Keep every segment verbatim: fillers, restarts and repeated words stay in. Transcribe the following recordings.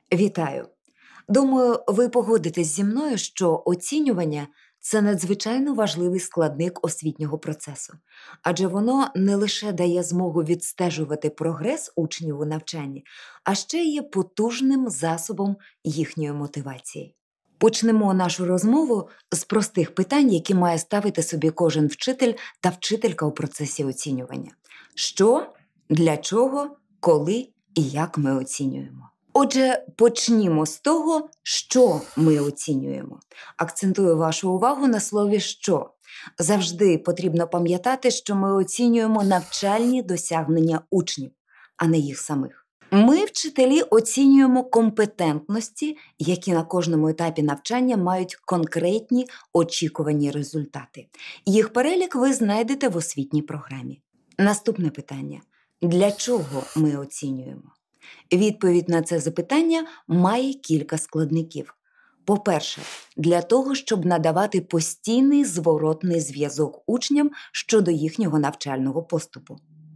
Вітаю! Думаю, ви погодитесь зі мною, що оцінювання – це надзвичайно важливий складник освітнього процесу, адже воно не лише дає змогу відстежувати прогрес учнів у навчанні, а ще є потужним засобом їхньої мотивації. Почнемо нашу розмову з простих питань, які має ставити собі кожен вчитель та вчителька у процесі оцінювання. Що, для чого, коли і як ми оцінюємо. Отже, почнімо з того, що ми оцінюємо. Акцентую вашу увагу на слові «що». Завжди потрібно пам'ятати, що ми оцінюємо навчальні досягнення учнів, а не їх самих. Ми, вчителі, оцінюємо компетентності, які на кожному етапі навчання мають конкретні очікувані результати. Їх перелік ви знайдете в освітній програмі. Наступне питання. Для чого ми оцінюємо? Відповідь на це запитання має кілька складників. По-перше, для того, щоб надавати постійний зворотний зв'язок учням щодо їхнього навчального поступу.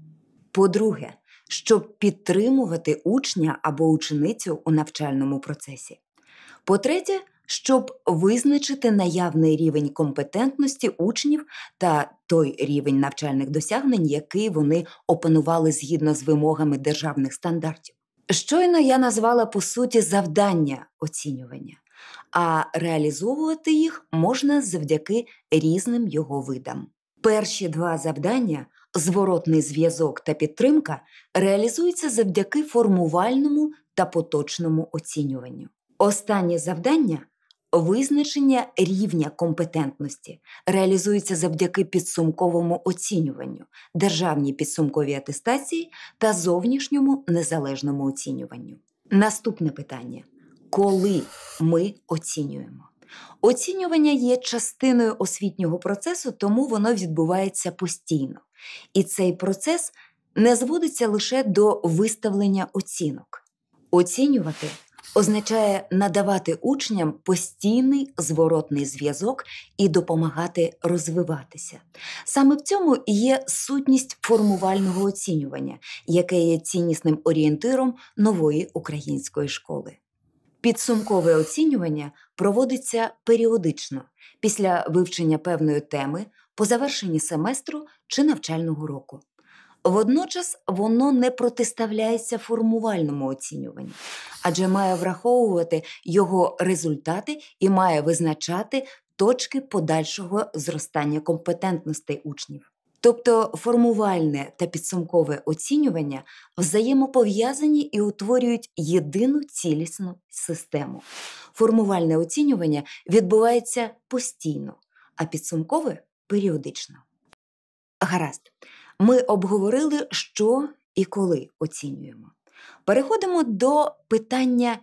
По-друге, щоб підтримувати учня або ученицю у навчальному процесі. По-третє, щоб визначити наявний рівень компетентності учнів та той рівень навчальних досягнень, який вони опанували згідно з вимогами державних стандартів. Щойно я назвала, по суті, завдання оцінювання, а реалізовувати їх можна завдяки різним його видам. Перші два завдання – зворотний зв'язок та підтримка – реалізуються завдяки формувальному та поточному оцінюванню. Останнє завдання – визначення рівня компетентності реалізується завдяки підсумковому оцінюванню, державній підсумковій атестації та зовнішньому незалежному оцінюванню. Наступне питання. Коли ми оцінюємо? Оцінювання є частиною освітнього процесу, тому воно відбувається постійно. І цей процес не зводиться лише до виставлення оцінок. Оцінювати означає надавати учням постійний зворотний зв'язок і допомагати розвиватися. Саме в цьому і є сутність формувального оцінювання, яке є ціннісним орієнтиром нової української школи. Підсумкове оцінювання проводиться періодично, після вивчення певної теми, по завершенні семестру чи навчального року. Водночас воно не протиставляється формувальному оцінюванню, адже має враховувати його результати і має визначати точки подальшого зростання компетентностей учнів. Тобто формувальне та підсумкове оцінювання взаємопов'язані і утворюють єдину цілісну систему. Формувальне оцінювання відбувається постійно, а підсумкове – періодично. Гаразд. Ми обговорили, що і коли оцінюємо. Переходимо до питання,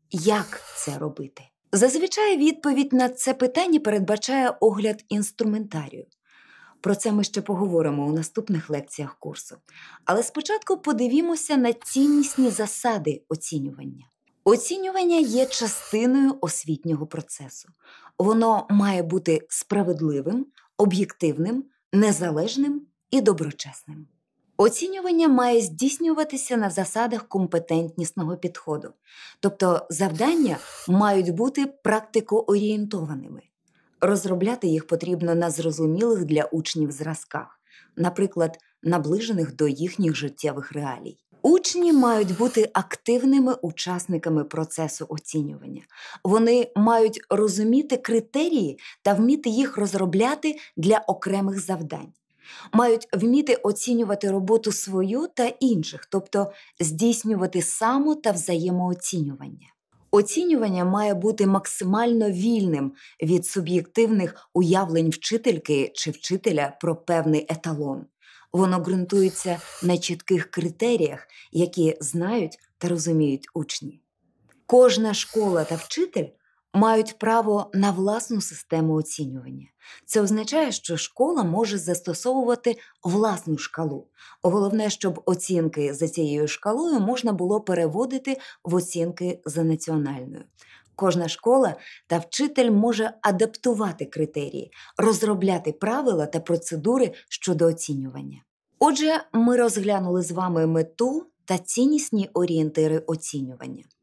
як це робити. Зазвичай відповідь на це питання передбачає огляд інструментарію. Про це ми ще поговоримо у наступних лекціях курсу. Але спочатку подивімося на ціннісні засади оцінювання. Оцінювання є частиною освітнього процесу. Воно має бути справедливим, об'єктивним, незалежним і доброчесним. Оцінювання має здійснюватися на засадах компетентнісного підходу. Тобто завдання мають бути практикоорієнтованими. Розробляти їх потрібно на зрозумілих для учнів зразках, наприклад, наближених до їхніх життєвих реалій. Учні мають бути активними учасниками процесу оцінювання. Вони мають розуміти критерії та вміти їх розробляти для окремих завдань. Мають вміти оцінювати роботу свою та інших, тобто здійснювати само- та взаємооцінювання. Оцінювання має бути максимально вільним від суб'єктивних уявлень вчительки чи вчителя про певний еталон. Воно ґрунтується на чітких критеріях, які знають та розуміють учні. Кожна школа та вчитель мають право на власну систему оцінювання. Це означає, що школа може застосовувати власну шкалу. Головне, щоб оцінки за цією шкалою можна було переводити в оцінки за національною. Кожна школа та вчитель може адаптувати критерії, розробляти правила та процедури щодо оцінювання. Отже, ми розглянули з вами мету та ціннісні орієнтири оцінювання.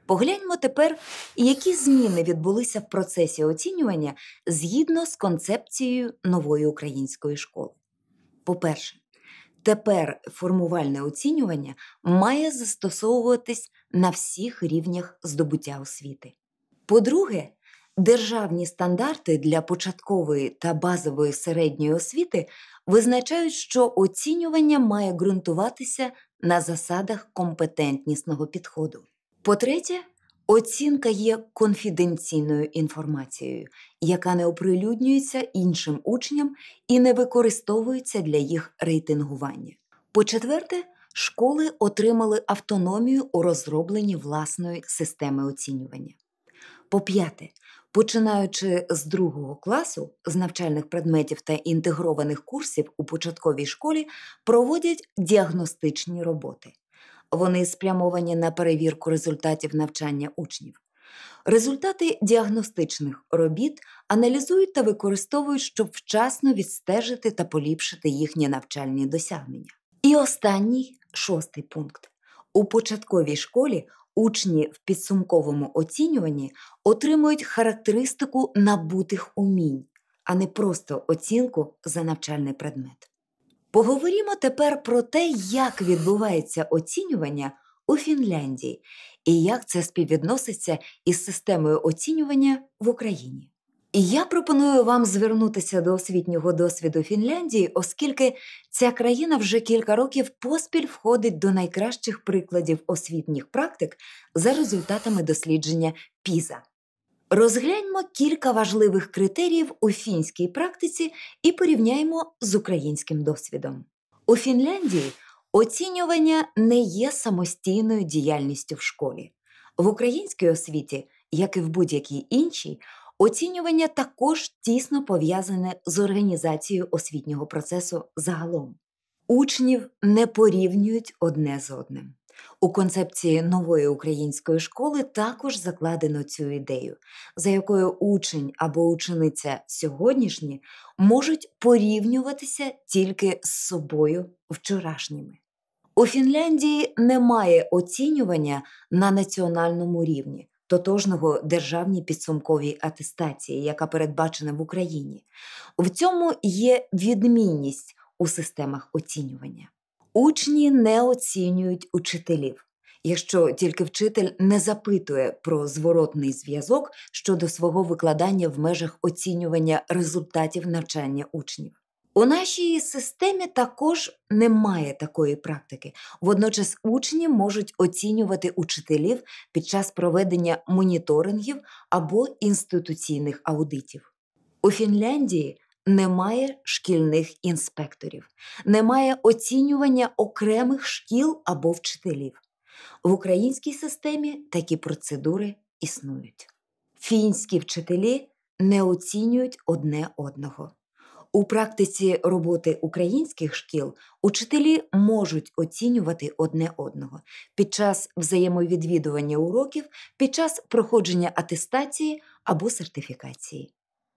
Погляньмо тепер, які зміни відбулися в процесі оцінювання згідно з концепцією нової української школи. По-перше, тепер формувальне оцінювання має застосовуватись на всіх рівнях здобуття освіти. По-друге, державні стандарти для початкової та базової середньої освіти визначають, що оцінювання має ґрунтуватися на засадах компетентнісного підходу. По-третє, оцінка є конфіденційною інформацією, яка не оприлюднюється іншим учням і не використовується для їх рейтингування. По-четверте, школи отримали автономію у розробленні власної системи оцінювання. По-п'яте, починаючи з другого класу, з навчальних предметів та інтегрованих курсів у початковій школі проводять діагностичні роботи. Вони спрямовані на перевірку результатів навчання учнів. Результати діагностичних робіт аналізують та використовують, щоб вчасно відстежити та поліпшити їхні навчальні досягнення. І останній, шостий пункт. У початковій школі учні в підсумковому оцінюванні отримують характеристику набутих умінь, а не просто оцінку за навчальний предмет. Поговоримо тепер про те, як відбувається оцінювання у Фінляндії і як це співвідноситься із системою оцінювання в Україні. І я пропоную вам звернутися до освітнього досвіду Фінляндії, оскільки ця країна вже кілька років поспіль входить до найкращих прикладів освітніх практик за результатами дослідження піза. Розгляньмо кілька важливих критеріїв у фінській практиці і порівняємо з українським досвідом. У Фінляндії оцінювання не є самостійною діяльністю в школі. В українській освіті, як і в будь-якій іншій, оцінювання також тісно пов'язане з організацією освітнього процесу загалом. Учнів не порівнюють одне з одним. У концепції нової української школи також закладено цю ідею, за якою учень або учениця сьогоднішні можуть порівнюватися тільки з собою вчорашніми. У Фінляндії немає оцінювання на національному рівні, тотожного державній підсумковій атестації, яка передбачена в Україні. В цьому є відмінність у системах оцінювання. Учні не оцінюють учителів, якщо тільки вчитель не запитує про зворотний зв'язок щодо свого викладання в межах оцінювання результатів навчання учнів. У нашій системі також немає такої практики. Водночас учні можуть оцінювати учителів під час проведення моніторингів або інституційних аудитів. У Фінляндії немає шкільних інспекторів, немає оцінювання окремих шкіл або вчителів. В українській системі такі процедури існують. Фінські вчителі не оцінюють одне одного. У практиці роботи українських шкіл учителі можуть оцінювати одне одного під час взаємовідвідування уроків, під час проходження атестації або сертифікації.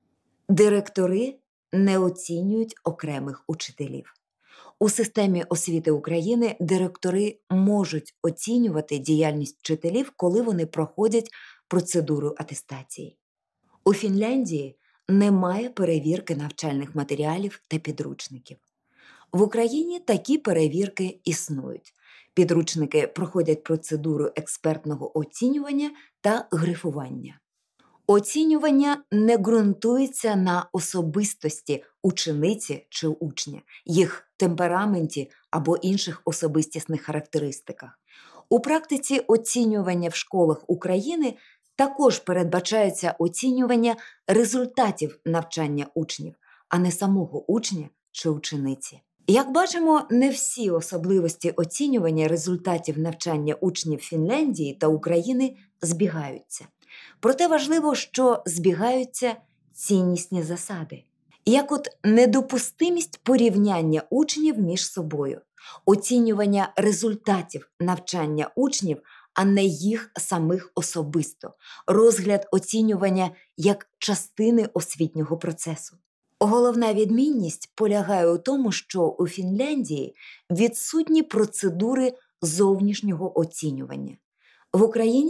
Директори не оцінюють окремих учителів. У системі освіти України директори можуть оцінювати діяльність вчителів, коли вони проходять процедуру атестації. У Фінляндії немає перевірки навчальних матеріалів та підручників. В Україні такі перевірки існують. Підручники проходять процедуру експертного оцінювання та грифування. Оцінювання не ґрунтується на особистості учениці чи учня, їх темпераменті або інших особистісних характеристиках. У практиці оцінювання в школах України також передбачається оцінювання результатів навчання учнів, а не самого учня чи учениці. Як бачимо, не всі особливості оцінювання результатів навчання учнів Фінляндії та України збігаються. Проте важливо, що збігаються ціннісні засади. Як от недопустимість порівняння учнів між собою, оцінювання результатів навчання учнів, а не їх самих особисто, розгляд оцінювання як частини освітнього процесу. Головна відмінність полягає у тому, що у Фінляндії відсутні процедури зовнішнього оцінювання. В Україні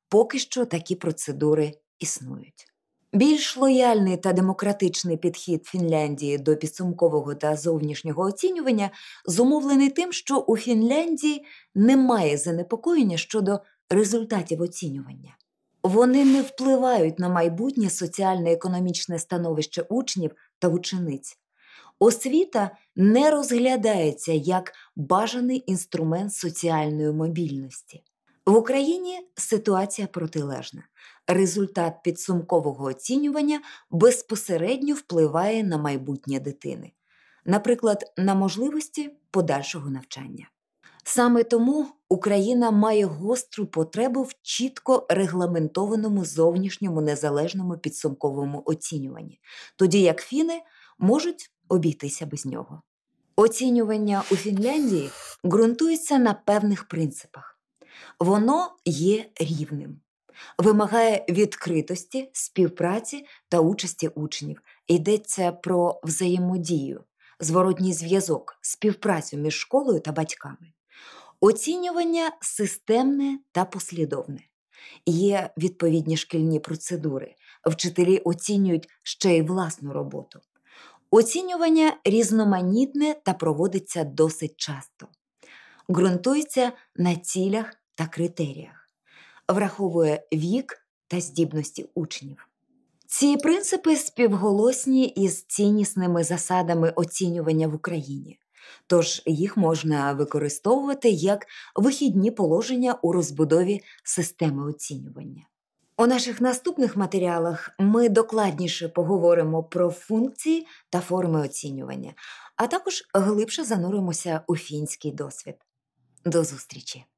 поки що такі процедури існують. Більш лояльний та демократичний підхід Фінляндії до підсумкового та зовнішнього оцінювання зумовлений тим, що у Фінляндії немає занепокоєння щодо результатів оцінювання. Вони не впливають на майбутнє соціально-економічне становище учнів та учениць. Освіта не розглядається як бажаний інструмент соціальної мобільності. В Україні ситуація протилежна. Результат підсумкового оцінювання безпосередньо впливає на майбутнє дитини, наприклад, на можливості подальшого навчання. Саме тому Україна має гостру потребу в чітко регламентованому зовнішньому незалежному підсумковому оцінюванні, тоді як фіни можуть обійтися без нього. Оцінювання у Фінляндії ґрунтується на певних принципах. Воно є рівним, вимагає відкритості, співпраці та участі учнів. Йдеться про взаємодію, зворотній зв'язок, співпрацю між школою та батьками. Оцінювання системне та послідовне. Є відповідні шкільні процедури. Вчителі оцінюють ще й власну роботу. Оцінювання різноманітне та проводиться досить часто. Ґрунтується на цілях та критеріях. Враховує вік та здібності учнів. Ці принципи співголосні із ціннісними засадами оцінювання в Україні, тож їх можна використовувати як вихідні положення у розбудові системи оцінювання. У наших наступних матеріалах ми докладніше поговоримо про функції та форми оцінювання, а також глибше зануримося у фінський досвід. До зустрічі!